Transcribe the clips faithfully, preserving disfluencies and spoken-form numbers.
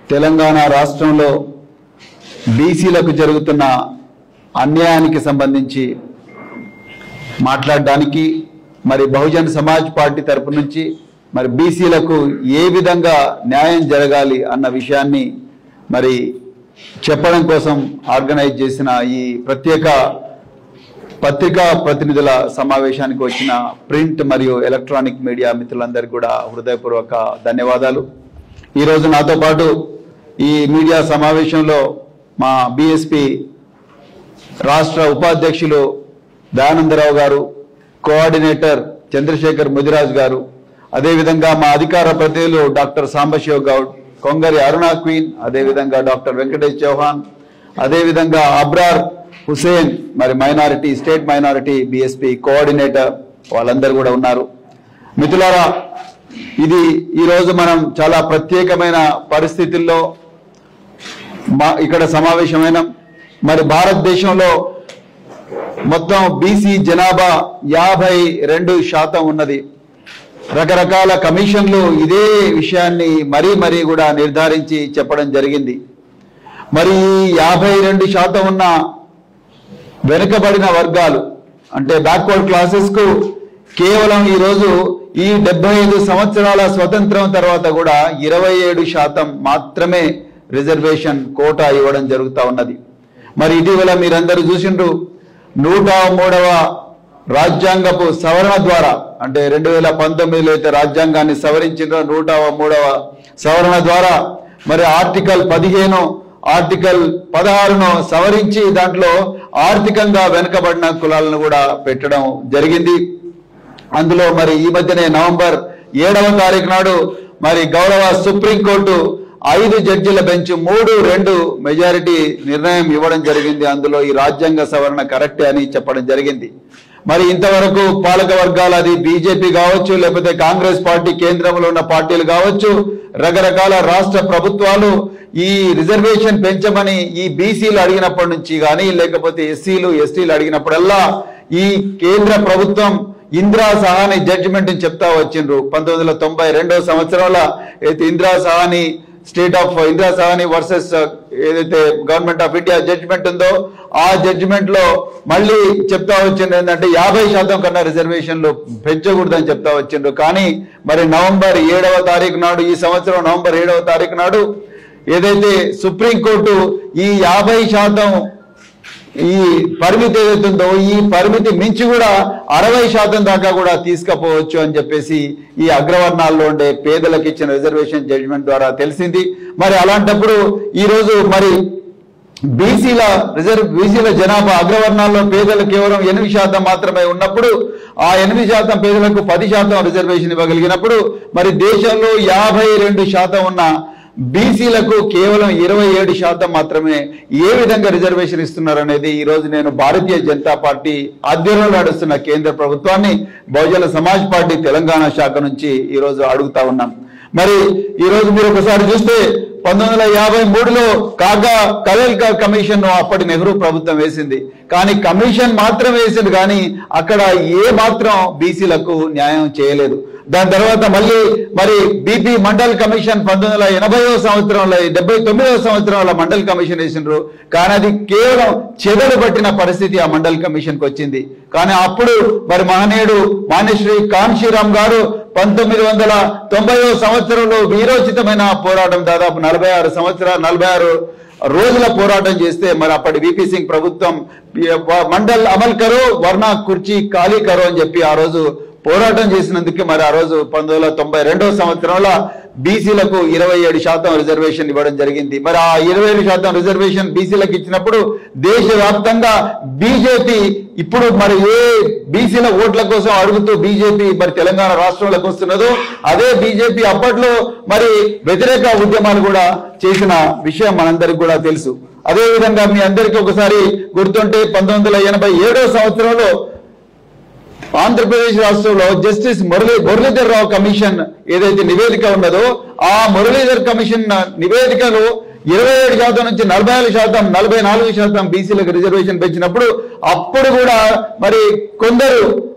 తెలంగాణ రాష్ట్రంలో బీసీలకు జరుగుతున్న అన్యాయానికి సంబంధించి మాట్లాడడానికి మరి బహుజన్ సమాజ్ పార్టీ తరపు నుంచి మరి బీసీలకు ఏ విధంగా న్యాయం జరగాలి అన్న విషయాన్ని మరి చెప్పడం కోసం ఆర్గనైజ్ చేసిన ఈ ప్రత్యేక పత్రికా ప్రతినిధుల సమావేశానికి వచ్చిన ప్రింట్ మరియు ఎలక్ట్రానిక్ మీడియా మిత్రులందరికీ కూడా హృదయపూర్వక ధన్యవాదాలు। ఈరోజు నాతో పాటు ఈ మీడియా సమావేశంలో మా బీఎస్పీ రాష్ట్ర ఉపాధ్యక్షులు దయానందరావు గారు, కోఆర్డినేటర్ చంద్రశేఖర్ ముదిరాజ్ గారు, అదేవిధంగా మా అధికార ప్రతినిధులు డాక్టర్ సాంబశివ గౌడ్, కొంగరి అరుణా క్వీన్, అదేవిధంగా డాక్టర్ వెంకటేష్ చౌహాన్, అదేవిధంగా అబ్రార్ హుసేన్ మరి minority state minority BSP coordinator వాళ్ళందరూ కూడా ఉన్నారు। మిత్రులారా, ఇది ఈరోజు మనం చాలా ప్రత్యేకమైన పరిస్థితుల్లో మా ఇక్కడ సమావేశమైన మరి భారతదేశంలో మొత్తం బీసీ జనాభా యాభై రెండు శాతం ఉన్నది। రకరకాల కమిషన్లు ఇదే విషయాన్ని మరీ మరీ కూడా నిర్ధారించి చెప్పడం జరిగింది। మరి యాభై రెండు శాతం ఉన్న వెనుకబడిన వర్గాలు అంటే బ్యాక్వర్డ్ క్లాసెస్ కు కేవలం ఈరోజు ఈ డెబ్బై ఐదు సంవత్సరాల స్వతంత్రం తర్వాత కూడా ఇరవై ఏడు శాతం మాత్రమే రిజర్వేషన్ కోటా ఇవ్వడం జరుగుతూ ఉన్నది। మరి ఇటీవల మీరందరూ చూసిండ్రు, నూట మూడవ రాజ్యాంగపు సవరణ ద్వారా అంటే రెండు వేల పంతొమ్మిదిలో అయితే రాజ్యాంగాన్ని సవరించిండ్రో నూట మూడవ సవరణ ద్వారా మరి ఆర్టికల్ పదిహేను ఆర్టికల్ పదహారును సవరించి దాంట్లో ఆర్థికంగా వెనుకబడిన కులాలను కూడా పెట్టడం జరిగింది। అందులో మరి ఈ మధ్యనే నవంబర్ ఏడవ తారీఖు నాడు మరి గౌరవ సుప్రీంకోర్టు ఐదు జడ్జిల బెంచ్ మూడు రెండు మెజారిటీ నిర్ణయం ఇవ్వడం జరిగింది। అందులో ఈ రాజ్యాంగ సవరణ కరెక్టే అని చెప్పడం జరిగింది। మరి ఇంతవరకు పాలక వర్గాలు అది బీజేపీ కావచ్చు, లేకపోతే కాంగ్రెస్ పార్టీ కేంద్రంలో ఉన్న పార్టీలు కావచ్చు, రకరకాల రాష్ట్ర ప్రభుత్వాలు ఈ రిజర్వేషన్ పెంచమని ఈ బీసీలు అడిగినప్పటి నుంచి కానీ లేకపోతే ఎస్సీలు ఎస్టీలు అడిగినప్పుడల్లా ఈ కేంద్ర ప్రభుత్వం ఇందిరా సహాని జడ్జిమెంట్ చెప్తా వచ్చిండ్రు। పంతొమ్మిది వందల తొంభై రెండవ సంవత్సరంలో అయితే Indira Sawhney state of Indira Sawhney versus ఏదైతే గవర్నమెంట్ ఆఫ్ ఇండియా జడ్జిమెంట్ ఉందో ఆ జడ్జిమెంట్ లో మళ్ళీ చెప్తా వచ్చిండ్రు ఏంటంటే యాభై శాతం కన్నా రిజర్వేషన్లు పెంచకూడదని చెప్తా వచ్చిండ్రు। కానీ మరి నవంబర్ ఏడవ తారీఖు నాడు ఈ సంవత్సరం నవంబర్ ఏడవ తారీఖు నాడు ఏదైతే సుప్రీంకోర్టు ఈ యాభై శాతం ఈ పరిమితి ఏదైతుందో ఈ పరిమితి మించి కూడా అరవై శాతం దాకా కూడా తీసుకపోవచ్చు అని చెప్పేసి ఈ అగ్రవర్ణాల్లో ఉండే పేదలకు ఇచ్చిన రిజర్వేషన్ జడ్జిమెంట్ ద్వారా తెలిసింది। మరి అలాంటప్పుడు ఈరోజు మరి బీసీల రిజర్వ్ బీసీల జనాభా అగ్రవర్ణాల్లో పేదలు కేవలం ఎనిమిది శాతం మాత్రమే ఉన్నప్పుడు ఆ ఎనిమిది శాతం పేదలకు పది శాతం రిజర్వేషన్ ఇవ్వగలిగినప్పుడు మరి దేశంలో యాభై రెండు శాతం ఉన్న బీసీలకు కేవలం ఇరవై ఏడు శాతం మాత్రమే ఏ విధంగా రిజర్వేషన్ ఇస్తున్నారు అనేది ఈ రోజు నేను భారతీయ జనతా పార్టీ ఆధ్వర్యంలో నడుస్తున్న కేంద్ర ప్రభుత్వాన్ని బహుజన సమాజ్ పార్టీ తెలంగాణ శాఖ నుంచి ఈ రోజు అడుగుతా ఉన్నాం। మరి ఈ రోజు మీరు ఒకసారి చూస్తే పంతొమ్మిది వందల యాభై మూడులో కాగా కలేల్కర్ కమిషన్ అప్పటి నెహ్రూ ప్రభుత్వం వేసింది, కానీ కమిషన్ మాత్రం వేసింది కానీ అక్కడ ఏ మాత్రం బీసీలకు న్యాయం చేయలేదు। దాని తర్వాత మళ్ళీ మరి బీపీ మండల్ కమిషన్ పంతొమ్మిది వందల ఎనభైవ సంవత్సరంలో డెబ్బై తొమ్మిదవ సంవత్సరంలో మండల్ కమిషన్ వేసిండ్రు, కానీ అది కేవలం చెదలు పట్టిన పరిస్థితి ఆ మండల్ కమిషన్ కి వచ్చింది। కానీ అప్పుడు మరి మహనీయుడు మాన్యశ్రీ కాన్షీరామ్ గారు పంతొమ్మిది వందల తొంభైవ సంవత్సరంలో వీరోచితమైన పోరాటం దాదాపు నలభై ఆరు సంవత్సరాలు నలభై ఆరు రోజుల పోరాటం చేస్తే మరి అప్పటి విపి సింగ్ ప్రభుత్వం మండల్ అమల్ కరో వర్ణ కుర్చీ ఖాళీ కరో అని చెప్పి ఆ రోజు పోరాటం చేసినందుకు మరి ఆ రోజు పంతొమ్మిది వందల తొంభై రెండవ సంవత్సరంలో బీసీలకు ఇరవై ఏడు శాతం రిజర్వేషన్ ఇవ్వడం జరిగింది। మరి ఆ ఇరవై ఏడు శాతం రిజర్వేషన్ బీసీలకు ఇచ్చినప్పుడు దేశవ్యాప్తంగా బీజేపీ ఇప్పుడు మరి ఏ బీసీల ఓట్ల కోసం అడుగుతూ బీజేపీ మరి తెలంగాణ రాష్ట్రంలోకి వస్తున్నదో అదే బీజేపీ అప్పట్లో మరి వ్యతిరేక ఉద్యమాలు కూడా చేసిన విషయం మనందరికి కూడా తెలుసు। అదే విధంగా మీ అందరికీ ఒకసారి గుర్తుంటే పంతొమ్మిది వందల ఎనభై ఏడవ సంవత్సరంలో ఆంధ్రప్రదేశ్ రాష్ట్రంలో జస్టిస్ మురళీ మురళీధర్ రావు కమిషన్ ఏదైతే నివేదిక ఉన్నదో ఆ మురళీధర్ కమిషన్ నివేదికలో ఇరవై ఏడు శాతం నుంచి నలభై నాలుగు శాతం నలభై నాలుగు శాతం బీసీలకు రిజర్వేషన్ పెంచినప్పుడు అప్పుడు కూడా మరి కొందరు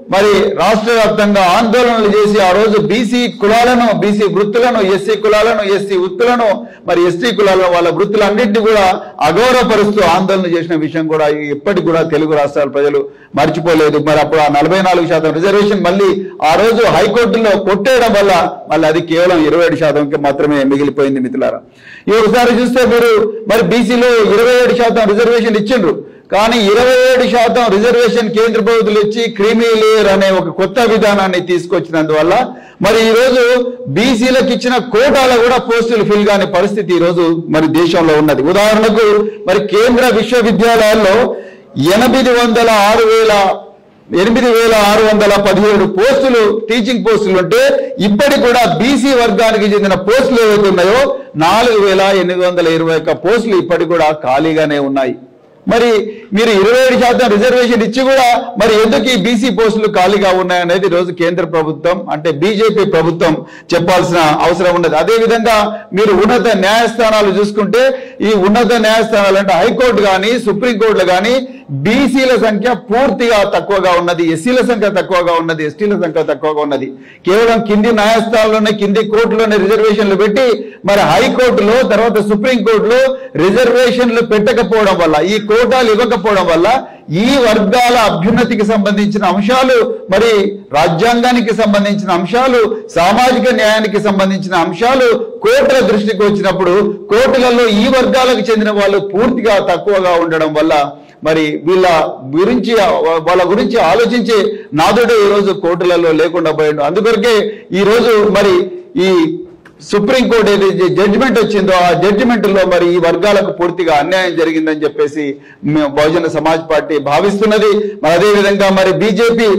మరి రాష్ట్ర వ్యాప్తంగా ఆందోళనలు చేసి ఆ రోజు బీసీ కులాలను బీసీ వృత్తులను ఎస్సీ కులాలను ఎస్సీ వృత్తులను మరి ఎస్టీ కులాలను వాళ్ళ వృత్తులన్నింటినీ కూడా అగౌరవపరుస్తూ ఆందోళన చేసిన విషయం కూడా ఇప్పటికి కూడా తెలుగు రాష్ట్రాల ప్రజలు మర్చిపోలేదు. మరి అప్పుడు ఆ నలభై నాలుగు శాతం రిజర్వేషన్ మళ్ళీ ఆ రోజు హైకోర్టులో కొట్టేయడం వల్ల మళ్ళీ అది కేవలం ఇరవై ఏడు శాతంకి మాత్రమే మిగిలిపోయింది మిత్రులారా. ఈ ఒకసారి చూస్తే మీరు మరి బీసీలో ఇరవై ఏడు శాతం రిజర్వేషన్ ఇచ్చిండ్రు, కానీ ఇరవై ఏడు శాతం రిజర్వేషన్ కేంద్ర ప్రభుత్వాలు ఇచ్చి క్రీమీ లేయర్ అనే ఒక కొత్త విధానాన్ని తీసుకొచ్చినందువల్ల మరి ఈ రోజు బీసీలకు ఇచ్చిన కోటాలో కూడా పోస్టులు ఫిల్ కాని పరిస్థితి ఈ రోజు మరి దేశంలో ఉన్నది. ఉదాహరణకు మరి కేంద్ర విశ్వవిద్యాలయాల్లో ఎనిమిది వందల ఆరు వేల ఎనిమిది వేల ఆరు వందల పదిహేడు పోస్టులు టీచింగ్ పోస్టులు ఉంటే ఇప్పటికి కూడా బీసీ వర్గానికి చెందిన పోస్టులు ఏవైతే ఉన్నాయో నాలుగు వేల ఎనిమిది వందల ఇరవై ఒక్క పోస్టులు ఇప్పటికి కూడా ఖాళీగానే ఉన్నాయి. మరి మీరు ఇరవై ఏడు శాతం రిజర్వేషన్ ఇచ్చి కూడా మరి ఎందుకు ఈ బీసీ పోస్టులు ఖాళీగా ఉన్నాయనేది రోజు కేంద్ర ప్రభుత్వం అంటే బీజేపీ ప్రభుత్వం చెప్పాల్సిన అవసరం ఉన్నది. అదేవిధంగా మీరు ఉన్నత న్యాయస్థానాలు చూసుకుంటే ఈ ఉన్నత న్యాయస్థానాలు అంటే హైకోర్టు కానీ సుప్రీంకోర్టులు కానీ బీసీల సంఖ్య పూర్తిగా తక్కువగా ఉన్నది, ఎస్సీల సంఖ్య తక్కువగా ఉన్నది, ఎస్టీల సంఖ్య తక్కువగా ఉన్నది. కేవలం కింది న్యాయస్థానాల్లోనే కింది కోర్టులోనే రిజర్వేషన్లు పెట్టి మరి హైకోర్టులో తర్వాత సుప్రీంకోర్టులో రిజర్వేషన్లు పెట్టకపోవడం వల్ల ఈ కోటాలు ఇవ్వకపోవడం వల్ల ఈ వర్గాల అభ్యున్నతికి సంబంధించిన అంశాలు మరి రాజ్యాంగానికి సంబంధించిన అంశాలు సామాజిక న్యాయానికి సంబంధించిన అంశాలు కోర్టుల దృష్టికి వచ్చినప్పుడు కోర్టులలో ఈ వర్గాలకు చెందిన వాళ్ళు పూర్తిగా తక్కువగా ఉండడం వల్ల మరి వీళ్ళ గురించి వాళ్ళ గురించి ఆలోచించే నాదుడే ఈరోజు కోర్టులలో లేకుండా పోయాడు. అందుకొరకే ఈరోజు మరి ఈ సుప్రీంకోర్టు ఏదైతే జడ్జిమెంట్ వచ్చిందో ఆ జడ్జిమెంట్ లో మరి ఈ వర్గాలకు పూర్తిగా అన్యాయం జరిగిందని చెప్పేసి బహుజన సమాజ్ పార్టీ భావిస్తున్నది. మరి అదేవిధంగా మరి బీజేపీ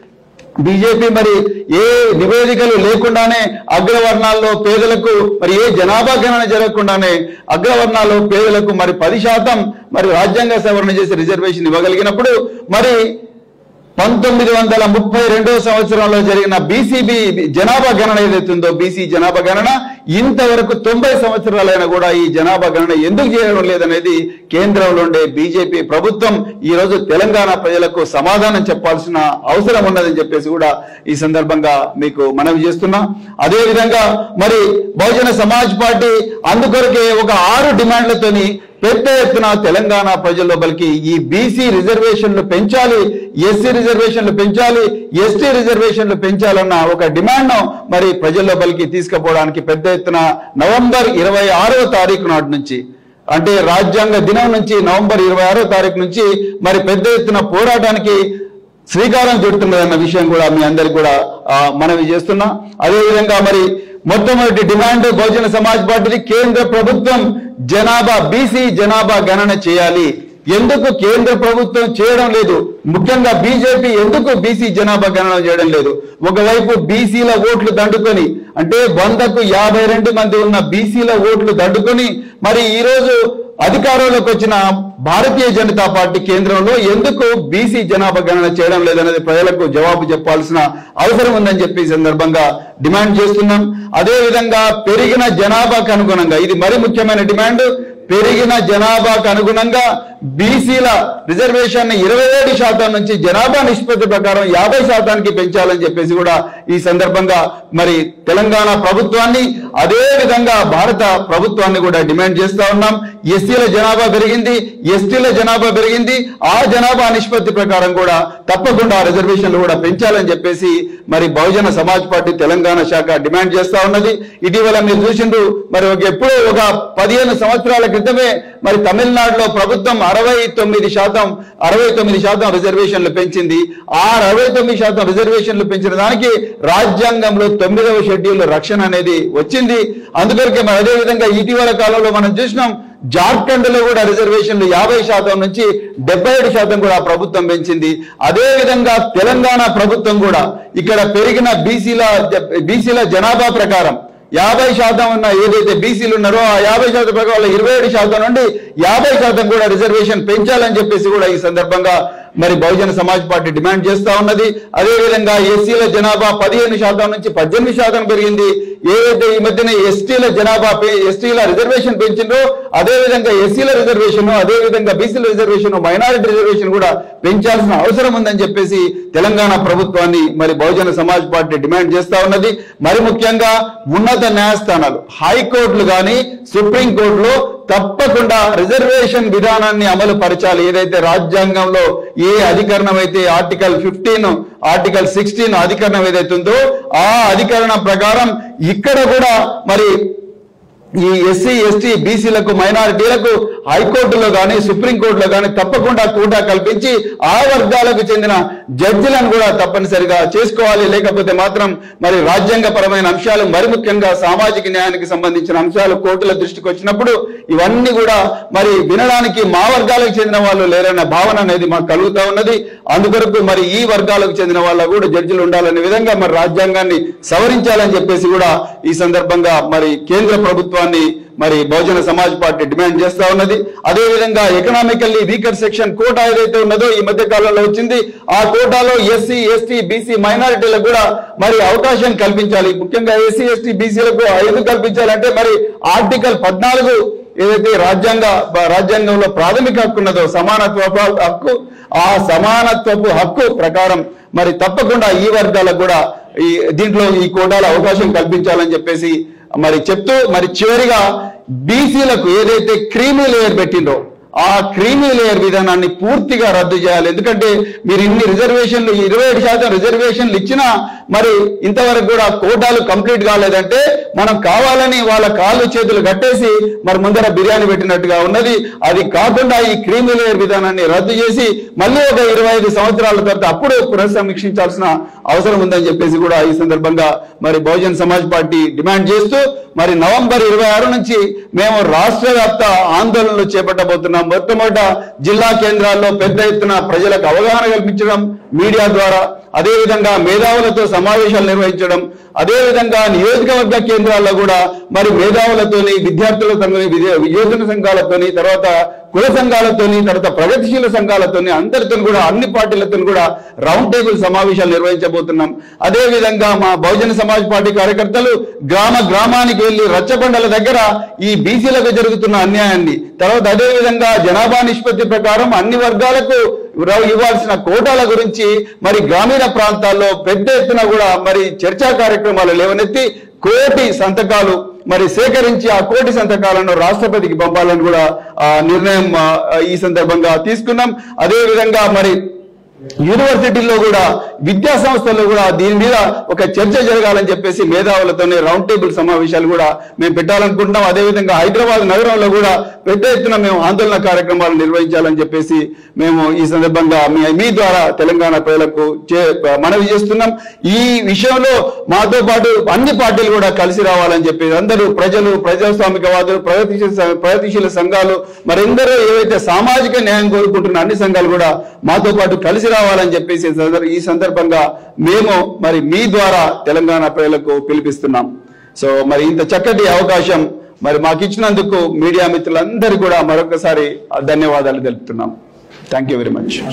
బీజేపీ మరి ఏ నివేదికలు లేకుండానే అగ్రవర్ణాల్లో పేదలకు మరి ఏ జనాభా గణన జరగకుండానే అగ్రవర్ణాల్లో పేదలకు మరి పది శాతం మరి రాజ్యాంగ సవరణ చేసి రిజర్వేషన్ ఇవ్వగలిగినప్పుడు మరి పంతొమ్మిది వందల ముప్పై రెండవ సంవత్సరంలో జరిగిన బీసీబీ జనాభా గణన ఏదైతుందో బీసీ జనాభా గణన ఇంతవరకు తొంభై సంవత్సరాలైనా కూడా ఈ జనాభా గణన ఎందుకు చేయడం లేదనేది కేంద్రంలో ఉండే బీజేపీ ప్రభుత్వం ఈ రోజు తెలంగాణ ప్రజలకు సమాధానం చెప్పాల్సిన అవసరం ఉన్నదని చెప్పేసి కూడా ఈ సందర్భంగా మీకు మనవి చేస్తున్నా. అదేవిధంగా మరి బహుజన సమాజ్ పార్టీ అందుకొరకే ఒక ఆరు డిమాండ్లతోని పెద్ద ఎత్తున తెలంగాణ ప్రజల లోపలికి ఈ బీసీ రిజర్వేషన్లు పెంచాలి, ఎస్సీ రిజర్వేషన్లు పెంచాలి, ఎస్టీ రిజర్వేషన్లు పెంచాలన్న ఒక డిమాండ్ మరి ప్రజల లోపలికి తీసుకుపోవడానికి పెద్ద ఎత్తున నవంబర్ ఇరవై ఆరవ తారీఖు నాటి నుంచి అంటే రాజ్యాంగ దినం నుంచి నవంబర్ ఇరవై ఆరో తారీఖు నుంచి మరి పెద్ద ఎత్తున పోరాటానికి శ్రీకారం చుడుతున్నదన్న విషయం కూడా మీ అందరికి కూడా మనవి చేస్తున్నా. అదేవిధంగా మరి మొట్టమొదటి డిమాండ్ బహుజన సమాజ్ పార్టీ కేంద్ర ప్రభుత్వం జనాభా బీసీ జనాభా గణన చేయాలి. ఎందుకు కేంద్ర ప్రభుత్వం చేయడం లేదు, ముఖ్యంగా బీజేపీ ఎందుకు బీసీ జనాభా గణన చేయడం లేదు? ఒకవైపు బీసీల ఓట్లు దండుకొని అంటే వందకు యాభై రెండు మంది ఉన్న బీసీల ఓట్లు దండుకొని మరి ఈ రోజు అధికారంలోకి వచ్చిన భారతీయ జనతా పార్టీ కేంద్రంలో ఎందుకు బీసీ జనాభా గణన చేయడం లేదనేది ప్రజలకు జవాబు చెప్పాల్సిన అవసరం ఉందని చెప్పి ఈ సందర్భంగా డిమాండ్ చేస్తున్నాం. అదేవిధంగా పెరిగిన జనాభాకు అనుగుణంగా ఇది మరి ముఖ్యమైన డిమాండ్, పెరిగిన జనాభాకు అనుగుణంగా బీసీల రిజర్వేషన్ ఇరవై ఏడు శాతం నుంచి జనాభా నిష్పత్తి ప్రకారం యాభై శాతానికి పెంచాలని చెప్పేసి కూడా ఈ సందర్భంగా మరి తెలంగాణ ప్రభుత్వాన్ని అదే విధంగా భారత ప్రభుత్వాన్ని కూడా డిమాండ్ చేస్తా ఉన్నాం. ఎస్సీల జనాభా పెరిగింది, ఎస్టీల జనాభా పెరిగింది, ఆ జనాభా నిష్పత్తి ప్రకారం కూడా తప్పకుండా రిజర్వేషన్లు కూడా పెంచాలని చెప్పేసి మరి బహుజన సమాజ్ పార్టీ తెలంగాణ శాఖ డిమాండ్ చేస్తా ఉన్నది. ఇటీవల మీరు చూసిండ్రు మరి ఎప్పుడో ఒక పదిహేను సంవత్సరాల క్రితమే మరి తమిళనాడులో ప్రభుత్వం అరవై తొమ్మిది శాతం అరవై తొమ్మిది శాతం రిజర్వేషన్లు పెంచింది. ఆ అరవై తొమ్మిది శాతం రిజర్వేషన్లు పెంచిన దానికి రాజ్యాంగంలో తొమ్మిదవ షెడ్యూల్ రక్షణ అనేది వచ్చింది. అందుకొరకే మరి అదేవిధంగా ఇటీవల కాలంలో మనం చూసినాం జార్ఖండ్ లో కూడా రిజర్వేషన్లు యాభై శాతం నుంచి డెబ్బై ఏడు శాతం కూడా ప్రభుత్వం పెంచింది. అదే విధంగా తెలంగాణ ప్రభుత్వం కూడా ఇక్కడ పెరిగిన బీసీల బీసీల జనాభా ప్రకారం యాభై శాతం ఉన్న ఏదైతే బీసీలు ఉన్నారో ఆ యాభై శాతం ప్రకారం ఇరవై ఏడు శాతం నుండి యాభై శాతం కూడా రిజర్వేషన్ పెంచాలని చెప్పేసి కూడా ఈ సందర్భంగా మరి బహుజన సమాజ్ పార్టీ డిమాండ్ చేస్తా ఉన్నది. అదేవిధంగా ఎస్సీల జనాభా పదిహేను శాతం నుంచి పద్దెనిమిది శాతం పెరిగింది. ఏదైతే ఈ మధ్యన ఎస్టీల జనాభా ఎస్టీల రిజర్వేషన్ పెంచిందో అదేవిధంగా ఎస్సీల రిజర్వేషన్, అదేవిధంగా బీసీల రిజర్వేషన్, మైనారిటీ రిజర్వేషన్ కూడా పెంచాల్సిన అవసరం ఉందని చెప్పేసి తెలంగాణ ప్రభుత్వాన్ని మరి బహుజన సమాజ్ పార్టీ డిమాండ్ చేస్తా ఉన్నది. మరి ముఖ్యంగా ఉన్నత న్యాయస్థానాలు, హైకోర్టులు కానీ సుప్రీంకోర్టులో తప్పకుండా రిజర్వేషన్ విధానాన్ని అమలు పరచాలి. ఏదైతే రాజ్యాంగంలో ఏ అధికరణం అయితే ఆర్టికల్ ఫిఫ్టీన్ ఆర్టికల్ సిక్స్టీన్ అధికరణం ఏదైతే ఉందో ఆ అధికరణం ప్రకారం ఇక్కడ కూడా మరి ఈ ఎస్సీ ఎస్టీ బీసీలకు మైనారిటీలకు హైకోర్టులో కానీ సుప్రీంకోర్టులో కానీ తప్పకుండా కోటా కల్పించి ఆ వర్గాలకు చెందిన జడ్జిలను కూడా తప్పనిసరిగా చేసుకోవాలి. లేకపోతే మాత్రం మరి రాజ్యాంగపరమైన అంశాలు, మరి ముఖ్యంగా సామాజిక న్యాయానికి సంబంధించిన అంశాలు కోర్టుల దృష్టికి వచ్చినప్పుడు ఇవన్నీ కూడా మరి వినడానికి మా వర్గాలకు చెందిన వాళ్ళు లేరన్న భావన అనేది మాకు కలుగుతా ఉన్నది. అందుకొరకు మరి ఈ వర్గాలకు చెందిన వాళ్ళ కూడా జడ్జిలు ఉండాలనే విధంగా మరి రాజ్యాంగాన్ని సవరించాలని చెప్పేసి కూడా ఈ సందర్భంగా మరి కేంద్ర ప్రభుత్వం మరి బహుజన సమాజ్ పార్టీ డిమాండ్ చేస్తా ఉన్నది. అదేవిధంగా ఎకనామికల్లీ వీకర్ సెక్షన్ కోటా ఏదైతే ఉన్నదో ఈ మధ్య కాలంలో వచ్చింది, ఆ కోటాలో ఎస్సీ ఎస్టీ బీసీ మైనారిటీలకు కూడా మరి అవకాశం కల్పించాలి. ముఖ్యంగా ఎస్సీ ఎస్టీ బీసీలకు ఎందుకు కల్పించాలంటే మరి ఆర్టికల్ పద్నాలుగు ఏదైతే రాజ్యాంగ రాజ్యాంగంలో ప్రాథమిక హక్కు ఉన్నదో సమానత్వ హక్కు, ఆ సమానత్వపు హక్కు ప్రకారం మరి తప్పకుండా ఈ వర్గాలకు కూడా ఈ దీంట్లో ఈ కోటాల అవకాశం కల్పించాలని చెప్పేసి మరి చెప్తూ మరి చివరిగా బీసీలకు ఏదైతే క్రీమీ లేయర్ పెట్టిందో ఆ క్రీమీ లేయర్ విధానాన్ని పూర్తిగా రద్దు చేయాలి. ఎందుకంటే మీరు ఇన్ని రిజర్వేషన్లు ఇరవై ఏడు శాతం రిజర్వేషన్లు ఇచ్చినా మరి ఇంతవరకు కూడా కోటాలు కంప్లీట్ కాలేదంటే మనం కావాలని వాళ్ళ కాళ్ళు చేతులు కట్టేసి మరి ముందర బిర్యానీ పెట్టినట్టుగా ఉన్నది. అది కాకుండా ఈ క్రీమీ లేయర్ విధానాన్ని రద్దు చేసి మళ్ళీ ఒక ఇరవై ఐదు సంవత్సరాల తర్వాత అప్పుడు పునఃసమీక్షించాల్సిన అవసరం ఉందని చెప్పేసి కూడా ఈ సందర్భంగా మరి బహుజన్ సమాజ్ పార్టీ డిమాండ్ చేస్తూ మరి నవంబర్ ఇరవై ఆరు నుంచి మేము రాష్ట్ర వ్యాప్త ఆందోళనలు చేపట్టబోతున్నాం. మొట్టమొదట జిల్లా కేంద్రాల్లో పెద్ద ఎత్తున ప్రజలకు అవగాహన కల్పించడం మీడియా ద్వారా, అదేవిధంగా మేధావులతో సమావేశాలు నిర్వహించడం, అదేవిధంగా నియోజకవర్గ కేంద్రాల్లో కూడా మరి మేధావులతోని విద్యార్థులతో విద్యార్థుల సంఘాలతోని తర్వాత కుల సంఘాలతోని తర్వాత ప్రగతిశీల సంఘాలతోని అందరితో కూడా అన్ని పార్టీలతో కూడా రౌండ్ టేబుల్ సమావేశాలు నిర్వహించబోతున్నాం. అదేవిధంగా మా బహుజన సమాజ్ పార్టీ కార్యకర్తలు గ్రామ గ్రామానికి వెళ్లి రచ్చబండల దగ్గర ఈ బీసీలకు జరుగుతున్న అన్యాయాన్ని, తర్వాత అదేవిధంగా జనాభా నిష్పత్తి ప్రకారం అన్ని వర్గాలకు ఇవ్వాల్సిన కోటాల గురించి మరి గ్రామీణ ప్రాంతాల్లో పెద్ద ఎత్తున కూడా మరి చర్చా కార్యక్రమాలు లేవనెత్తి కోటి సంతకాలు మరి సేకరించి ఆ కోటి సంతకాలను రాష్ట్రపతికి పంపాలని కూడా ఆ నిర్ణయం ఈ సందర్భంగా తీసుకున్నాం. అదేవిధంగా మరి యూనివర్సిటీల్లో కూడా విద్యా సంస్థల్లో కూడా దీని మీద ఒక చర్చ జరగాలని చెప్పేసి మేధావులతోనే రౌండ్ టేబుల్ సమావేశాలు కూడా మేము పెట్టాలనుకుంటున్నాం. అదేవిధంగా హైదరాబాద్ నగరంలో కూడా పెద్ద ఎత్తున మేము ఆందోళన కార్యక్రమాలు నిర్వహించాలని చెప్పేసి మేము ఈ సందర్భంగా మీ ద్వారా తెలంగాణ ప్రజలకు మనవి చేస్తున్నాం. ఈ విషయంలో మాతో పాటు అన్ని పార్టీలు కూడా కలిసి రావాలని చెప్పేసి అందరూ ప్రజలు, ప్రజాస్వామికవాదులు, ప్రగతిశీల ప్రగతిశీల సంఘాలు మరెందరూ ఏవైతే సామాజిక న్యాయం కోరుకుంటున్న అన్ని సంఘాలు కూడా మాతో పాటు కలిసి రావాలని చెప్పేసి ఈ సందర్భంగా మేము మరి మీ ద్వారా తెలంగాణ ప్రజలకు పిలిపిస్తున్నాం. సో మరి ఇంత చక్కటి అవకాశం మరి మాకు ఇచ్చినందుకు మీడియా మిత్రులందరూ కూడా మరొకసారి ధన్యవాదాలు తెలుపుతున్నాం. Thank you very much.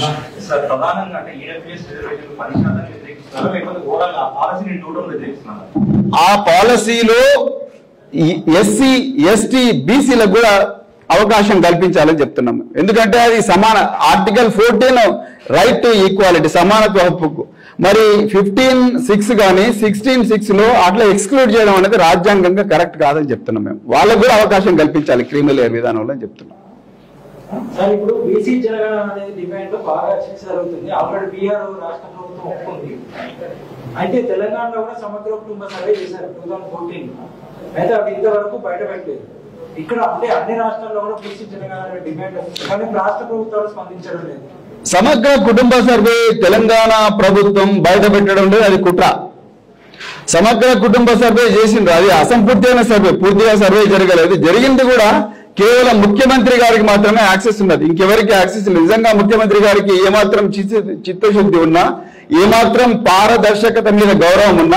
ఆ పాలసీలో ఎస్సీ ఎస్టీ బీసీలకు కూడా అవకాశం కల్పించాలని చెప్తున్నాం. ఎందుకంటే అది సమాన article fourteen right to equality సమానత్వ హక్కు, మరి ఫిఫ్టీన్ సిక్స్ కానీ సిక్స్టీన్ సిక్స్ లో అట్లా ఎక్స్క్లూడ్ చేయడం అనేది రాజ్యాంగంగా కరెక్ట్ కాదని చెప్తున్నాం. మేము వాళ్ళకు కూడా అవకాశం కల్పించాలి క్రిమినల్ లేయర్ విధానంలో అని చెప్తున్నాం. సార్ ఇప్పుడు బీసీ జనగణన అనేది డిమాండ్ బాగా చర్చ జరుగుతుంది. ఆల్రెడీ బీఆర్ రాష్ట్ర ప్రభుత్వం ఒప్పుకుంది. అయితే తెలంగాణలో కూడా సమగ్ర కుటుంబ సర్వే చేశారు టూ థౌసండ్ ఫోర్టీన్ అయితే అది ఇంతవరకు బయట పెట్టలేదు. ఇక్కడ అంటే అన్ని రాష్ట్రాల్లో కూడా బీసీ జనగణన డిమాండ్ వస్తుంది, కానీ రాష్ట్ర ప్రభుత్వాలు స్పందించడం లేదు. సమగ్ర కుటుంబ సర్వే తెలంగాణ ప్రభుత్వం బయట పెట్టడం లేదు, అది కుట్ర. సమగ్ర కుటుంబ సర్వే చేసిండ్రు, అది అసంపూర్తైన సర్వే, పూర్తిగా సర్వే జరగలేదు. జరిగింది కూడా కేవలం ముఖ్యమంత్రి గారికి మాత్రమే యాక్సెస్ ఉన్నది, ఇంకెవరికి యాక్సెస్ లేదు. నిజంగా ముఖ్యమంత్రి గారికి ఏమాత్రం చిత్తశుద్ధి ఉన్నా, ఏమాత్రం పారదర్శకత మీద గౌరవం ఉన్నా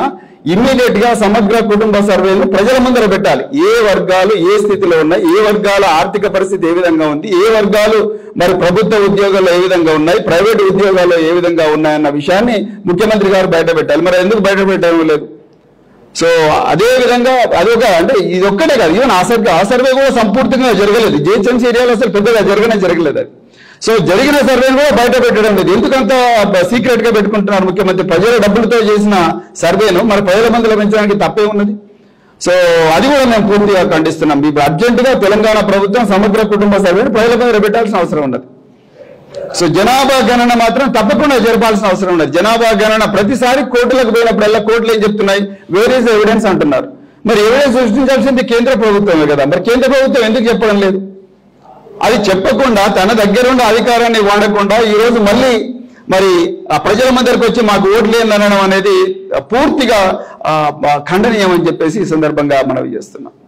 ఇమ్మీడియట్ గా సమగ్ర కుటుంబ సర్వేను ప్రజల ముందర పెట్టాలి. ఏ వర్గాలు ఏ స్థితిలో ఉన్నాయి, ఏ వర్గాల ఆర్థిక పరిస్థితి ఏ విధంగా ఉంది, ఏ వర్గాలు మరి ప్రభుత్వ ఉద్యోగాల్లో ఏ విధంగా ఉన్నాయి, ప్రైవేట్ ఉద్యోగాల్లో ఏ విధంగా ఉన్నాయన్న విషయాన్ని ముఖ్యమంత్రి గారు బయట పెట్టాలి. మరి ఎందుకు బయట పెట్టడం లేదు? సో అదే విధంగా అదొక అంటే ఇది ఒక్కటే కాదు, ఈవెన్ ఆ సర్వే ఆ సర్వే కూడా సంపూర్తిగా జరగలేదు. జిహెచ్ఎంసీ ఏరియాలో అసలు పెద్దగా జరగనే జరగలేదు అది. సో జరిగిన సర్వేను కూడా బయట పెట్టడం లేదు. ఎందుకంత సీక్రెట్ గా పెట్టుకుంటున్నారు ముఖ్యమంత్రి? ప్రజల డబ్బులతో చేసిన సర్వేను మరి ప్రజల మందిలో పెంచడానికి తప్పే ఉన్నది. సో అది కూడా మేము పూర్తిగా ఖండిస్తున్నాం. ఇప్పుడు అర్జెంటుగా తెలంగాణ ప్రభుత్వం సమగ్ర కుటుంబ సర్వేను ప్రజల మందిలో పెట్టాల్సిన అవసరం ఉన్నది. సో జనాభా గణన మాత్రం తప్పకుండా జరపాల్సిన అవసరం ఉన్నది. జనాభా గణన ప్రతిసారి కోర్టులకు పోయినప్పుడల్లా కోర్టులు ఏం చెప్తున్నాయి, వేర్ ఈజ్ ఎవిడెన్స్ అంటున్నారు. మరి ఎవిడెన్స్ సృష్టించాల్సింది కేంద్ర ప్రభుత్వమే కదా, మరి కేంద్ర ప్రభుత్వం ఎందుకు చెప్పడం లేదు? అది చెప్పకుండా తన దగ్గరుండే అధికారాన్ని వాడకుండా ఈ రోజు మళ్ళీ మరి ఆ ప్రజల మధ్యకి వచ్చి మాకు ఓట్లు ఏందనడం అనేది పూర్తిగా ఖండనీయం అని చెప్పేసి ఈ సందర్భంగా మనవి చేస్తున్నాం.